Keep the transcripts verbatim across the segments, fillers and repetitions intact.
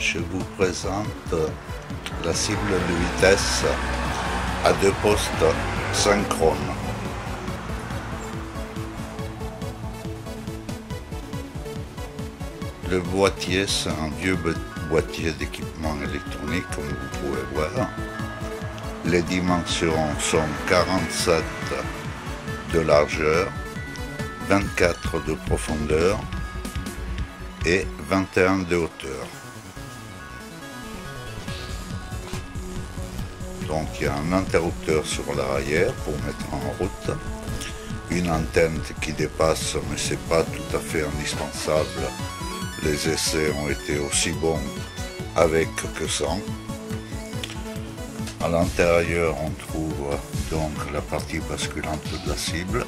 je vous présente la cible de vitesse à deux postes synchrones. Le boîtier, c'est un vieux boîtier d'équipement électronique, comme vous pouvez voir. Les dimensions sont quarante-sept de largeur, vingt-quatre de profondeur et vingt et un de hauteur. Donc il y a un interrupteur sur l'arrière pour mettre en route, une antenne qui dépasse, mais c'est pas tout à fait indispensable. Les essais ont été aussi bons avec que sans. À l'intérieur, on trouve donc la partie basculante de la cible.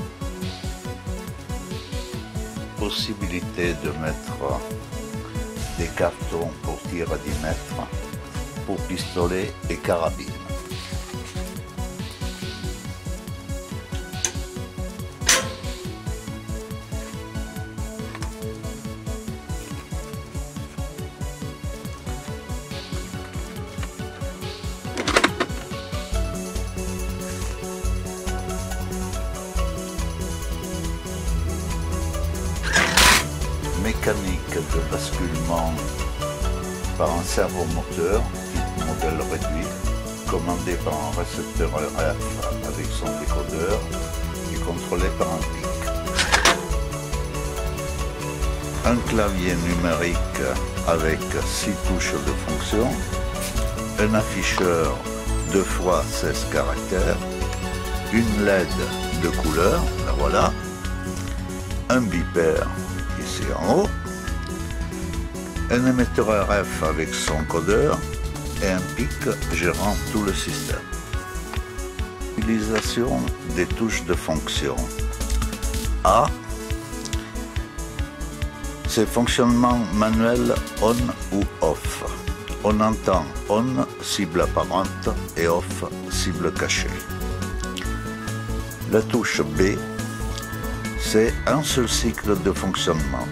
Possibilité de mettre des cartons pour tir à dix mètres, pour pistolet et carabine. Mécanique de basculement par un servomoteur, type modèle réduit, commandé par un récepteur R F avec son décodeur et contrôlé par un pic. Un clavier numérique avec six touches de fonction, un afficheur deux fois seize caractères, une L E D de couleur, la voilà, un bipère ici en haut, un émetteur R F avec son codeur et un pic gérant tout le système. Utilisation des touches de fonction. A, c'est fonctionnement manuel on ou off. On entend on, cible apparente, et off, cible cachée. La touche B, c'est un seul cycle de fonctionnement.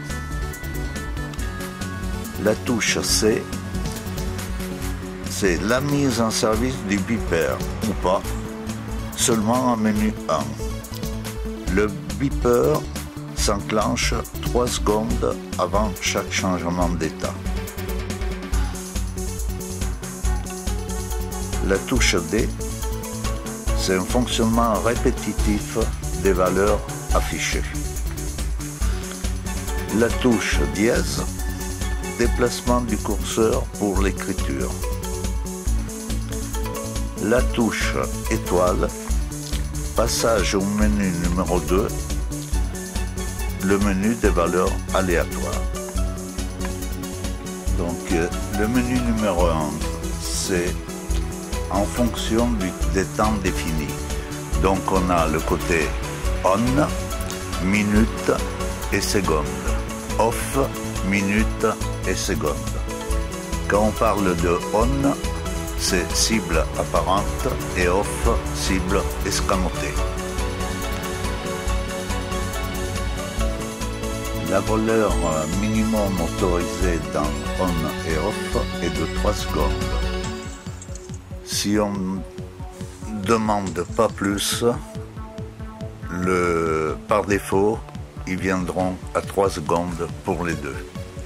La touche C, c'est la mise en service du beeper ou pas, seulement en menu un. Le beeper s'enclenche trois secondes avant chaque changement d'état. La touche D, c'est un fonctionnement répétitif des valeurs affichées. La touche dièse, déplacement du curseur pour l'écriture. La touche étoile, passage au menu numéro deux, le menu des valeurs aléatoires. Donc le menu numéro un, c'est en fonction du, des temps définis. Donc on a le côté on, minute et seconde, off, minute et seconde. Quand on parle de on, c'est cible apparente et off, cible escamotée. La valeur minimum autorisée dans on et off est de trois secondes. Si on ne demande pas plus, le, par défaut, ils viendront à trois secondes pour les deux.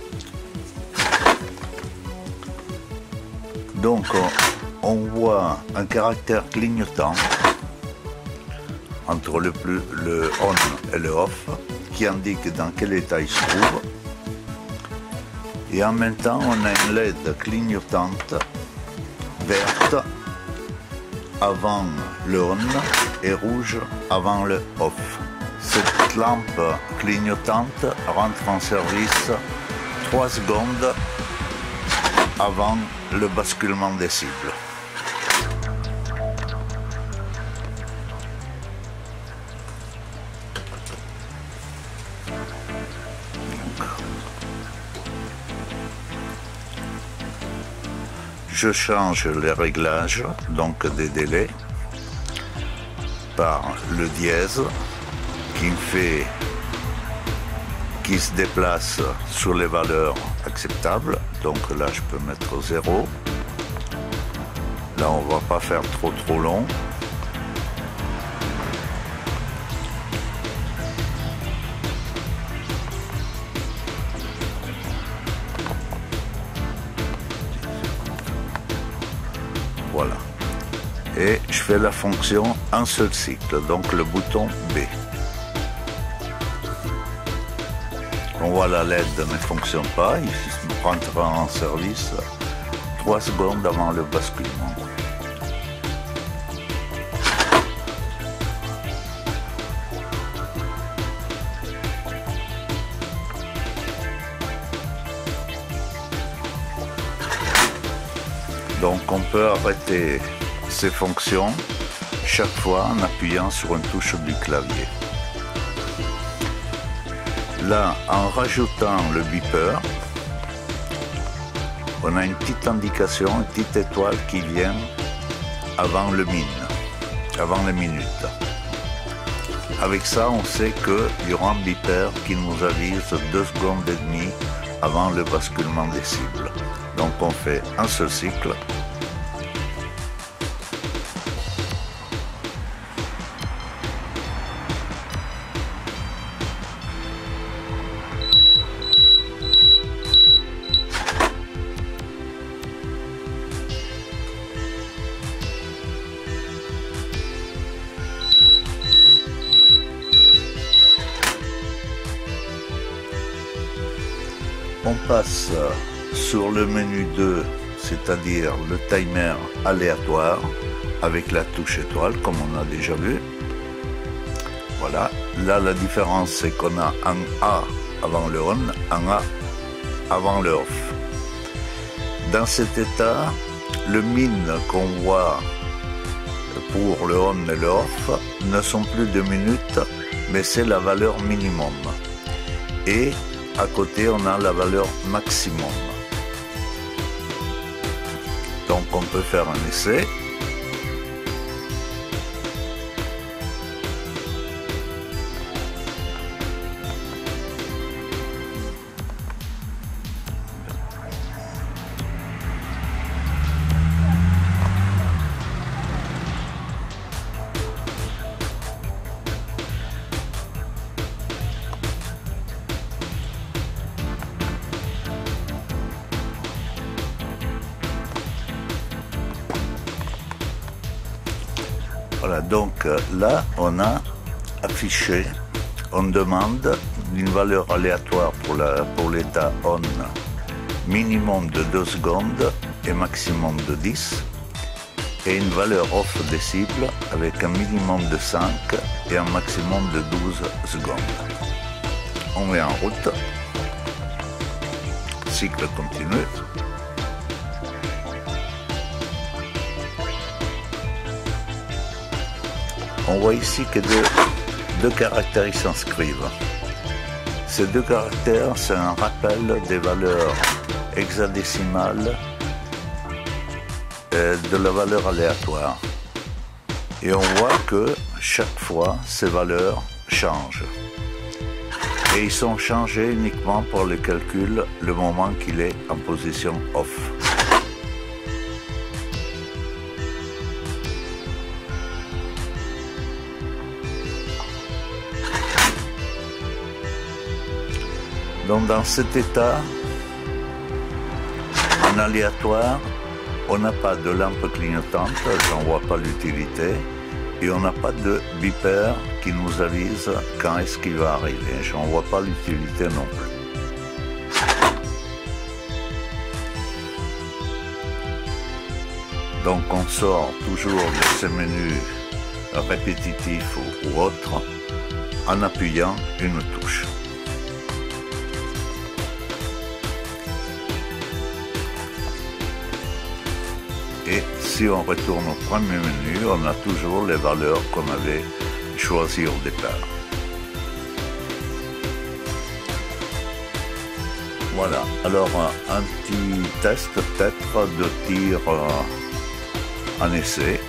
Donc on, on voit un caractère clignotant entre le, plus, le on et le off qui indique dans quel état il se trouve. Et en même temps, on a une L E D clignotante verte avant le on et rouge avant le off. Cette lampe clignotante rentre en service trois secondes avant le basculement des cibles. Je change les réglages, donc des délais, par le dièse qui me fait qui se déplace sur les valeurs acceptables. Donc là, je peux mettre zéro. Là, on va pas faire trop trop long. Voilà. Et je fais la fonction un seul cycle, donc le bouton B. On voit la L E D ne fonctionne pas, il rentrera en service trois secondes avant le basculement. Donc on peut arrêter ces fonctions chaque fois en appuyant sur une touche du clavier. Là, en rajoutant le beeper, on a une petite indication, une petite étoile qui vient avant le min, avant les minutes. Avec ça, on sait qu'il y aura un beeper qui nous avise deux secondes et demie avant le basculement des cibles. Donc on fait un seul cycle. On passe sur le menu deux, c'est-à-dire le timer aléatoire avec la touche étoile, comme on a déjà vu. Voilà. Là, la différence, c'est qu'on a un A avant le on, un A avant le off. Dans cet état, le min qu'on voit pour le on et le off ne sont plus de minutes, mais c'est la valeur minimum. Et à côté, on a la valeur maximum. Donc, on peut faire un essai. Voilà, donc là, on a affiché, on demande une valeur aléatoire pour la, pour l'état on, minimum de deux secondes et maximum de dix, et une valeur off des cibles avec un minimum de cinq et un maximum de douze secondes. On met en route, cycle continu. On voit ici que deux, deux caractères s'inscrivent. Ces deux caractères, c'est un rappel des valeurs hexadécimales de la valeur aléatoire. Et on voit que chaque fois, ces valeurs changent. Et ils sont changés uniquement pour le calcul le moment qu'il est en position off. Donc dans cet état, en aléatoire, on n'a pas de lampe clignotante, j'en vois pas l'utilité, et on n'a pas de beeper qui nous avise quand est-ce qu'il va arriver, j'en vois pas l'utilité non plus. Donc on sort toujours de ces menus répétitifs ou, ou autres en appuyant une touche. Et si on retourne au premier menu, on a toujours les valeurs qu'on avait choisies au départ. Voilà, alors un petit test peut-être de tir en essai.